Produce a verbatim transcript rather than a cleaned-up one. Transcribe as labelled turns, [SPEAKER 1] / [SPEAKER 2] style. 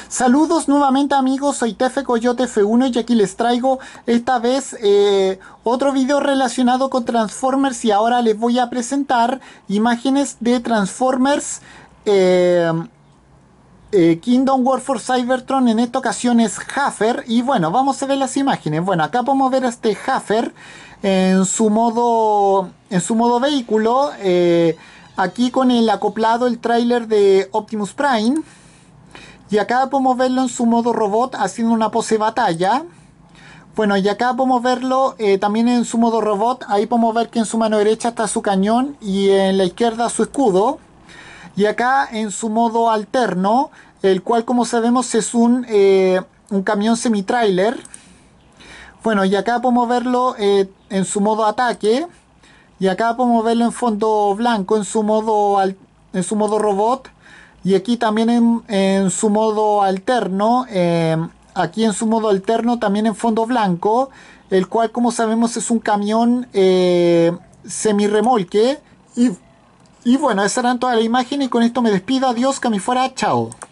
[SPEAKER 1] Saludos nuevamente amigos, soy Tefe Coyote F uno y aquí les traigo esta vez eh, otro video relacionado con Transformers y ahora les voy a presentar imágenes de Transformers eh, eh, Kingdom War for Cybertron. En esta ocasión es Huffer y bueno, vamos a ver las imágenes. Bueno, acá podemos ver a este Huffer en su modo, en su modo vehículo, eh, aquí con el acoplado el tráiler de Optimus Prime. Y acá podemos verlo en su modo robot haciendo una pose batalla. Bueno, y acá podemos verlo eh, también en su modo robot. Ahí podemos ver que en su mano derecha está su cañón y en la izquierda su escudo. Y acá en su modo alterno, el cual como sabemos es un, eh, un camión semi-trailer. Bueno, y acá podemos verlo eh, en su modo ataque. Y acá podemos verlo en fondo blanco en su modo, en su modo robot. Y aquí también en, en su modo alterno, eh, aquí en su modo alterno también en fondo blanco, el cual como sabemos es un camión eh, semi-remolque. Y, y bueno, esas eran todas las imágenes y con esto me despido. Adiós, que me fuera, chao.